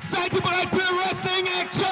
Seid ihr bereit für Wrestling Action?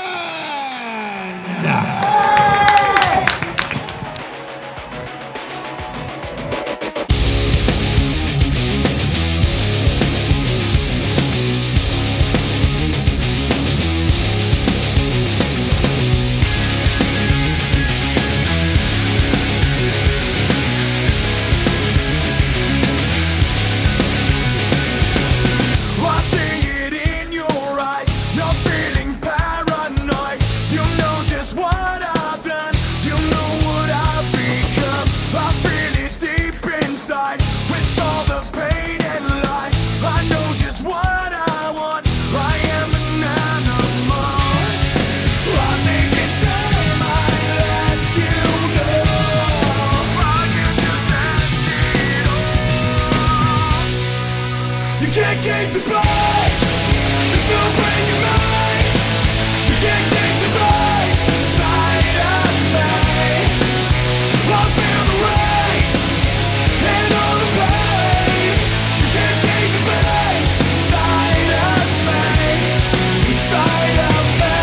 You can't case the place. There's no breaking mine. You can't taste the place inside of me. I feel the rage and all the pain. You can't taste the place inside of me. Inside of me.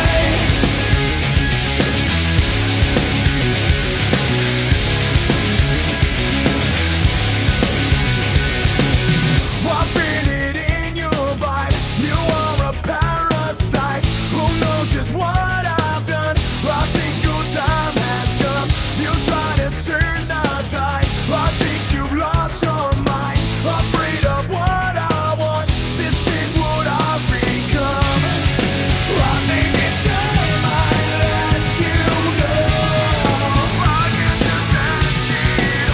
I feel it in your vibe. You are a parasite. Who knows just what I've done? I think your time has come. You try to turn the tide. I think you've lost your mind. Afraid of what I want. This is what I've become. I think it's time I let you know. I can just end it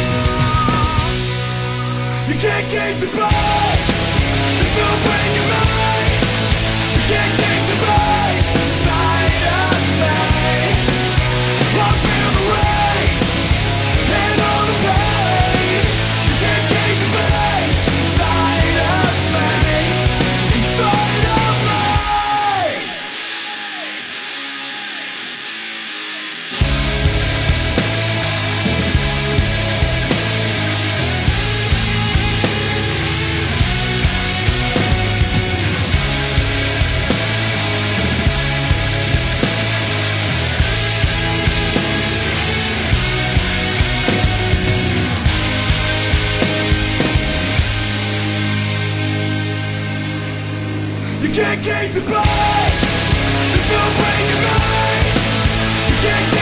all. You can't case the place. There's no breaking mine. You can't taste the place inside of me. I feel the rage and all the pain. You can't taste the place inside of me. Inside of me. You can't case the place. There's no breaking mine. You can't